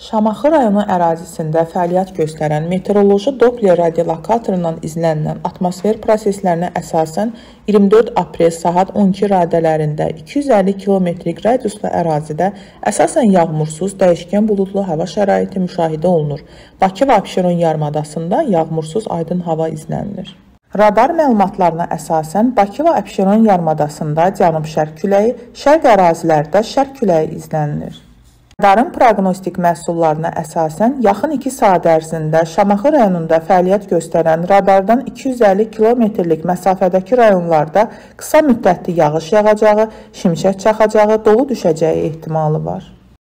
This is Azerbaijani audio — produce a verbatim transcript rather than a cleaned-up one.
Şamaxı rayonu ərazisində fəaliyyət göstərən meteoroloji Doppler radiolokatorundan izlənilən atmosfer proseslərinə əsasən iyirmi dörd aprel saat on iki radələrində iki yüz əlli kilometrik radiuslu ərazidə əsasən yağmursuz, dəyişkən buludlu hava şəraiti müşahidə olunur. Bakı və Abşeron yarımadasında yağmursuz aydın hava izlənilir. Radar məlumatlarına əsasən Bakı və Abşeron yarımadasında cənub-şərq küləyi, şərq ərazilərdə şərq küləyi izlənilir. Radarın proqnostik məhsullarına əsasən yaxın iki saat ərzində Şamaxı rayonunda fəaliyyət göstərən radardan iki yüz əlli kilometrlik məsafədəki rayonlarda qısa müddətli yağış yağacağı, şimşək çaxacağı, dolu düşəcəyi ehtimalı var.